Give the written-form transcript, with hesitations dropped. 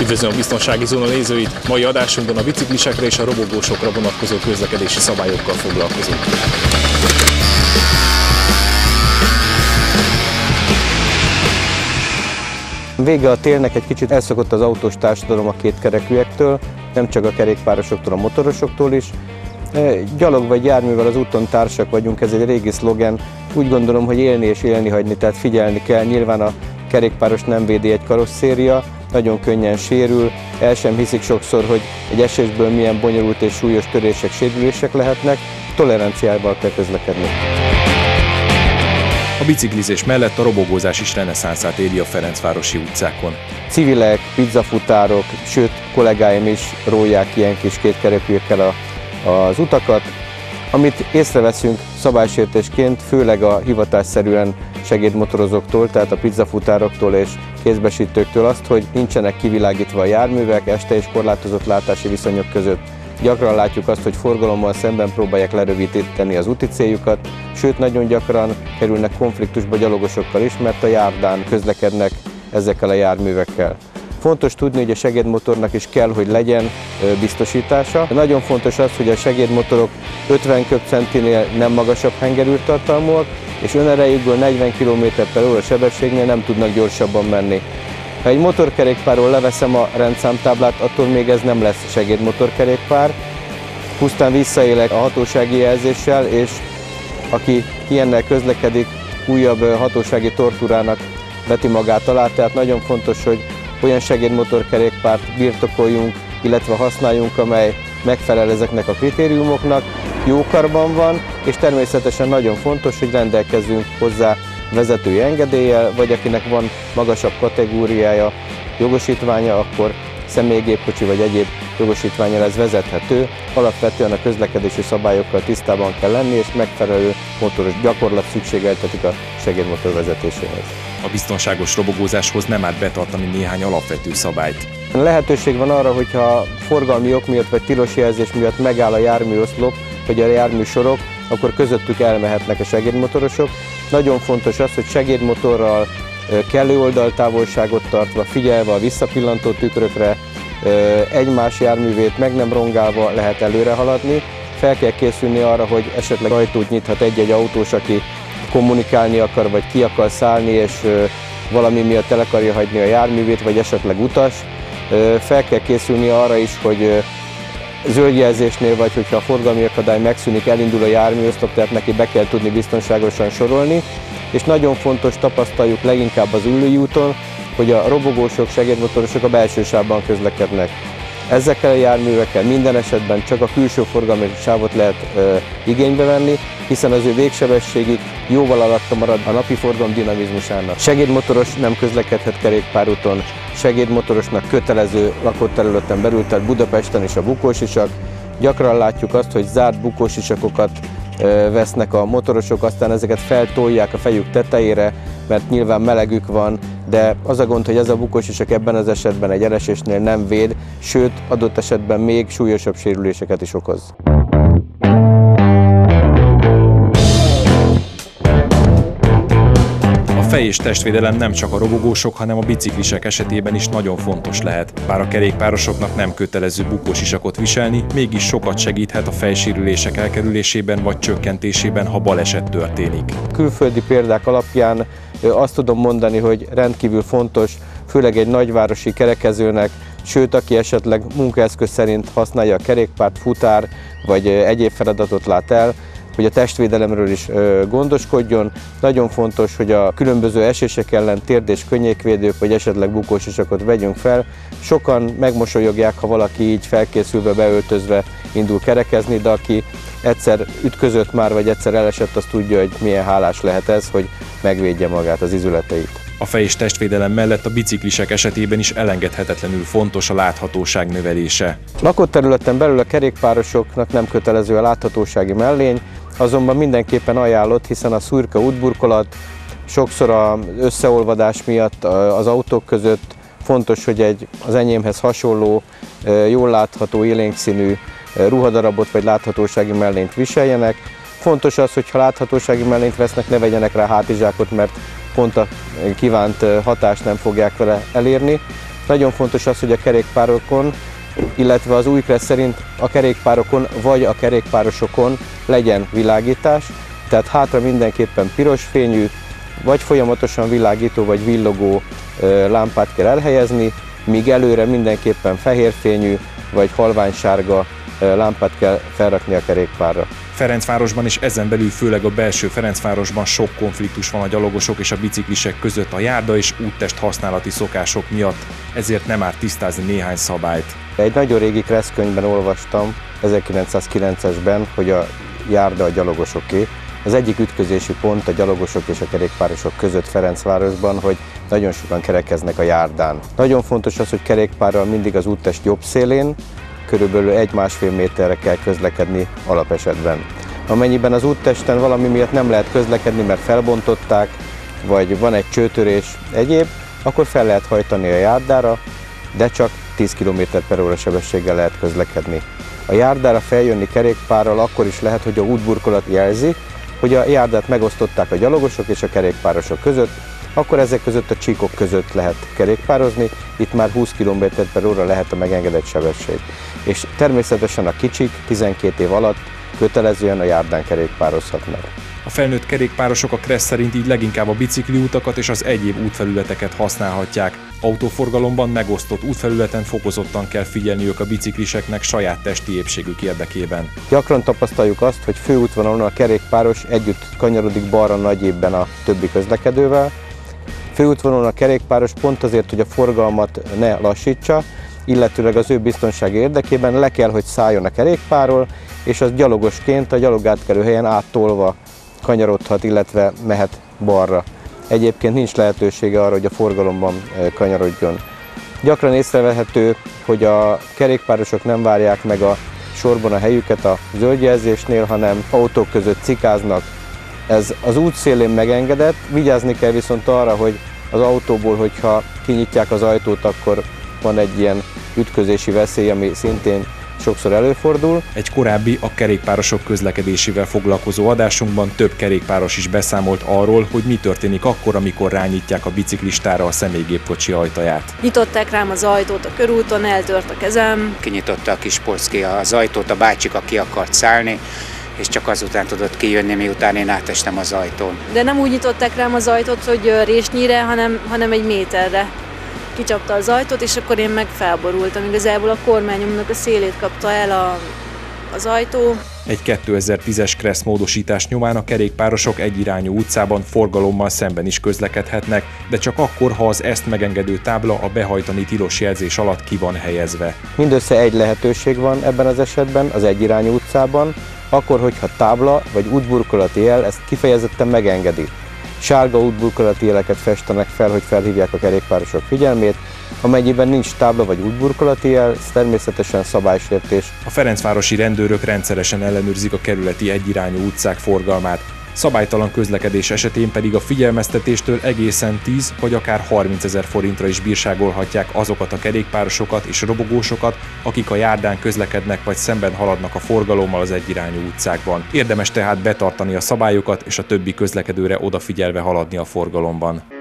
Üdvözlöm a Biztonsági Zóna nézőit! Mai adásunkban a biciklisekre és a robogósokra vonatkozó közlekedési szabályokkal foglalkozunk. Vége a télnek, egy kicsit elszokott az autós társadalom a kétkerekűektől, nem csak a kerékpárosoktól, a motorosoktól is. Gyalog vagy járművel az úton társak vagyunk, ez egy régi szlogen. Úgy gondolom, hogy élni és élni hagyni, tehát figyelni kell. Nyilván a kerékpáros nem védi egy karosszéria, nagyon könnyen sérül, el sem hiszik sokszor, hogy egy esésből milyen bonyolult és súlyos törések, sérülések lehetnek, toleranciával kell közlekedni. A biciklizés mellett a robogózás is reneszánszát éli a Ferencvárosi utcákon. Civilek, pizzafutárok, sőt kollégáim is rólják ilyen kis kétkerekűekkel az utakat. Amit észreveszünk szabálysértésként, főleg a hivatásszerűen segédmotorozóktól, tehát a pizzafutároktól és kézbesítőktől azt, hogy nincsenek kivilágítva a járművek este és korlátozott látási viszonyok között. Gyakran látjuk azt, hogy forgalommal szemben próbálják lerövidíteni az úti céljukat, sőt nagyon gyakran kerülnek konfliktusba gyalogosokkal is, mert a járdán közlekednek ezekkel a járművekkel. Fontos tudni, hogy a segédmotornak is kell, hogy legyen biztosítása. Nagyon fontos az, hogy a segédmotorok 50 köbcentinél nem magasabb hengerűrtartalmúak, és önerejükből 40 km/h sebességnél nem tudnak gyorsabban menni. Ha egy motorkerékpárról leveszem a rendszámtáblát, attól még ez nem lesz segédmotorkerékpár. Pusztán visszaélek a hatósági jelzéssel, és aki ilyennel közlekedik, újabb hatósági tortúrának veti magát alá, tehát nagyon fontos, hogy olyan segédmotorkerékpárt birtokoljunk, illetve használjunk, amely megfelel ezeknek a kritériumoknak, jó karban van, és természetesen nagyon fontos, hogy rendelkezzünk hozzá vezetői engedéllyel, vagy akinek van magasabb kategóriája, jogosítványa, akkor személygépkocsi vagy egyéb jogosítvánnyal ez vezethető. Alapvetően a közlekedési szabályokkal tisztában kell lenni, és megfelelő motoros gyakorlat szükségeltetik a segédmotor vezetéséhez. A biztonságos robogózáshoz nem árt betartani néhány alapvető szabályt. Lehetőség van arra, hogyha forgalmi ok miatt vagy tilos jelzés miatt megáll a járműoszlop vagy a járműsorok, akkor közöttük elmehetnek a segédmotorosok. Nagyon fontos az, hogy segédmotorral kellő oldaltávolságot tartva, figyelve a visszapillantó tükrökre, egymás járművét meg nem rongálva lehet előre haladni. Fel kell készülni arra, hogy esetleg ajtót nyithat egy-egy autós, aki kommunikálni akar, vagy ki akar szállni, és valami miatt el akarja hagyni a járművét, vagy esetleg utas. Fel kell készülni arra is, hogy zöldjelzésnél, vagy hogyha a forgalmi akadály megszűnik, elindul a járműoszlop, tehát neki be kell tudni biztonságosan sorolni. És nagyon fontos, tapasztaljuk leginkább az ülői úton, hogy a robogósok, segédmotorosok a belső sávban közlekednek. Ezekkel a járművekkel minden esetben csak a külső forgalmi sávot lehet igénybe venni, hiszen az ő végsebességük jóval alatta marad a napi forgalom dinamizmusának. Segédmotoros nem közlekedhet kerékpárúton, segédmotorosnak kötelező lakott területen belül, tehát Budapesten is a bukósisak. Gyakran látjuk azt, hogy zárt bukósisakokat vesznek a motorosok, aztán ezeket feltolják a fejük tetejére, mert nyilván melegük van, de az a gond, hogy ez a bukósisak ebben az esetben egy elesésnél nem véd, sőt, adott esetben még súlyosabb sérüléseket is okoz. A fej- és testvédelem nem csak a robogósok, hanem a biciklisek esetében is nagyon fontos lehet. Bár a kerékpárosoknak nem kötelező bukósisakot viselni, mégis sokat segíthet a fejsérülések elkerülésében vagy csökkentésében, ha baleset történik. Külföldi példák alapján azt tudom mondani, hogy rendkívül fontos, főleg egy nagyvárosi kerekezőnek, sőt, aki esetleg munkaeszköz szerint használja a kerékpárt, futár vagy egyéb feladatot lát el, hogy a testvédelemről is gondoskodjon. Nagyon fontos, hogy a különböző esések ellen térd- és könnyékvédők, vagy esetleg bukósisakot vegyünk fel. Sokan megmosolyogják, ha valaki így felkészülve, beöltözve indul kerekezni, de aki egyszer ütközött már, vagy egyszer elesett, az tudja, hogy milyen hálás lehet ez, hogy megvédje magát, az izületeit. A fej- és testvédelem mellett a biciklisek esetében is elengedhetetlenül fontos a láthatóság növelése. Lakott területen belül a kerékpárosoknak nem kötelező a láthatósági mellény, azonban mindenképpen ajánlott, hiszen a szürke útburkolat, sokszor az összeolvadás miatt az autók között fontos, hogy az enyémhez hasonló, jól látható, élénkszínű ruhadarabot vagy láthatósági mellényt viseljenek. Fontos az, hogy ha láthatósági mellényt vesznek, ne vegyenek rá hátizsákot, mert pont a kívánt hatást nem fogják vele elérni. Nagyon fontos az, hogy a kerékpárokon, illetve az új kressz szerint a kerékpárokon vagy a kerékpárosokon legyen világítás, tehát hátra mindenképpen piros fényű, vagy folyamatosan világító, vagy villogó lámpát kell elhelyezni, míg előre mindenképpen fehér fényű, vagy halványsárga lámpát kell felrakni a kerékpárra. Ferencvárosban és ezen belül főleg a belső Ferencvárosban sok konfliktus van a gyalogosok és a biciklisek között a járda és úttest használati szokások miatt, ezért nem árt tisztázni néhány szabályt. Egy nagyon régi kresszkönyvben olvastam, 1909-esben, hogy a járda a gyalogosoké. Az egyik ütközési pont a gyalogosok és a kerékpárosok között Ferencvárosban, hogy nagyon sokan kerekeznek a járdán. Nagyon fontos az, hogy kerékpárral mindig az úttest jobb szélén, körülbelül 1-1,5 méterre kell közlekedni alapesetben. Amennyiben az úttesten valami miatt nem lehet közlekedni, mert felbontották, vagy van egy csőtörés, egyéb, akkor fel lehet hajtani a járdára, de csak 10 km/h sebességgel lehet közlekedni. A járdára feljönni kerékpárral akkor is lehet, hogy a útburkolat jelzi, hogy a járdát megosztották a gyalogosok és a kerékpárosok között, akkor ezek között a csíkok között lehet kerékpározni, itt már 20 km/h lehet a megengedett sebesség. És természetesen a kicsik 12 év alatt kötelezően a járdán kerékpározhatnak. A felnőtt kerékpárosok a kressz szerint így leginkább a bicikliutakat és az egyéb útfelületeket használhatják. Autóforgalomban megosztott útfelületen fokozottan kell figyelniük a bicikliseknek saját testi épségük érdekében. Gyakran tapasztaljuk azt, hogy főútvonalon a kerékpáros együtt kanyarodik balra nagy évben a többi közlekedővel. Főútvonalon a kerékpáros pont azért, hogy a forgalmat ne lassítsa, illetőleg az ő biztonsági érdekében le kell, hogy szálljon a kerékpárról, és az gyalogosként a gyalogátkelő helyen áttolva kanyarodhat, illetve mehet balra. Egyébként nincs lehetősége arra, hogy a forgalomban kanyarodjon. Gyakran észrevehető, hogy a kerékpárosok nem várják meg a sorban a helyüket a zöldjelzésnél, hanem autók között cikáznak. Ez az út szélén megengedett, vigyázni kell viszont arra, hogy az autóból, hogyha kinyitják az ajtót, akkor van egy ilyen ütközési veszély, ami szintén sokszor előfordul. Egy korábbi a kerékpárosok közlekedésével foglalkozó adásunkban több kerékpáros is beszámolt arról, hogy mi történik akkor, amikor rányitják a biciklistára a személygépkocsi ajtaját. Nyitották rám az ajtót a körúton, eltört a kezem. Kinyitotta a kis polcki az ajtót, a bácsika ki akart szállni, és csak azután tudott kijönni, miután én átestem az ajtón. De nem úgy nyitották rám az ajtót, hogy résnyire, hanem egy méterre. Kicsapta az ajtót, és akkor én meg felborultam. Igazából a kormányomnak a szélét kapta el az ajtó. Egy 2010-es kressz módosítás nyomán a kerékpárosok egyirányú utcában forgalommal szemben is közlekedhetnek, de csak akkor, ha az ezt megengedő tábla a behajtani tilos jelzés alatt ki van helyezve. Mindössze egy lehetőség van ebben az esetben, az egyirányú utcában, akkor, hogyha tábla vagy útburkolati jel ezt kifejezetten megengedi. Sárga útburkolati jeleket festenek fel, hogy felhívják a kerékpárosok figyelmét. Amennyiben nincs tábla vagy útburkolati jel, ez természetesen szabálysértés. A ferencvárosi rendőrök rendszeresen ellenőrzik a kerületi egyirányú utcák forgalmát. Szabálytalan közlekedés esetén pedig a figyelmeztetéstől egészen 10 vagy akár 30 000 forintra is bírságolhatják azokat a kerékpárosokat és robogósokat, akik a járdán közlekednek vagy szemben haladnak a forgalommal az egyirányú utcákban. Érdemes tehát betartani a szabályokat és a többi közlekedőre odafigyelve haladni a forgalomban.